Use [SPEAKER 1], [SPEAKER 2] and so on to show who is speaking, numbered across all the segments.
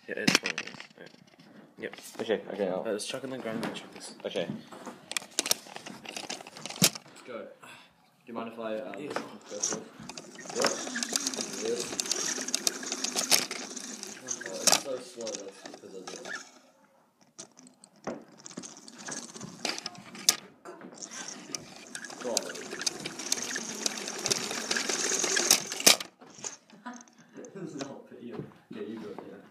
[SPEAKER 1] Yeah, it's fine. Right. Yep.
[SPEAKER 2] Okay, I'll...
[SPEAKER 1] Let's chuck in the ground and check this.
[SPEAKER 2] Okay. Let's go. Do you mind if I,
[SPEAKER 1] yes.
[SPEAKER 2] Go first? Yep. Yes. Oh, it's so slow, that's because of this. Go on. No, but you. Yeah, you do it, yeah.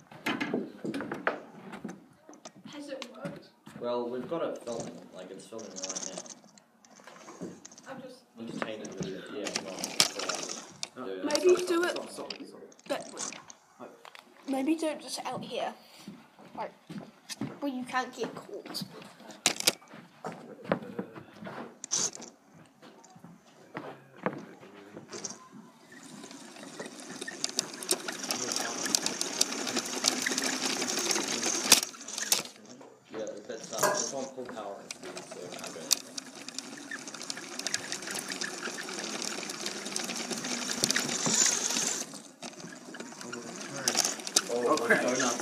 [SPEAKER 3] Has it worked?
[SPEAKER 2] Well, we've got it filming, like it's filming right now.
[SPEAKER 3] I'm just...
[SPEAKER 2] Entertain it with it, yeah, no.
[SPEAKER 3] Maybe do it... But... Maybe do it just out here. Like, where you can't get caught.
[SPEAKER 2] It's on full power and speed, so it can't do anything. Oh, crap. Go nuts.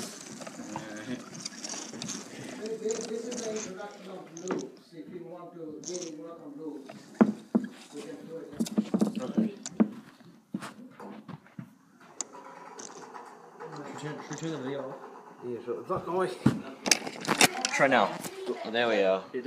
[SPEAKER 4] This is the introduction of loops. If you want to really work on loops, we can do it.
[SPEAKER 2] Okay.
[SPEAKER 5] Should we turn the video off?
[SPEAKER 1] Yeah, sure. Fuck away.
[SPEAKER 2] Try now. There we are.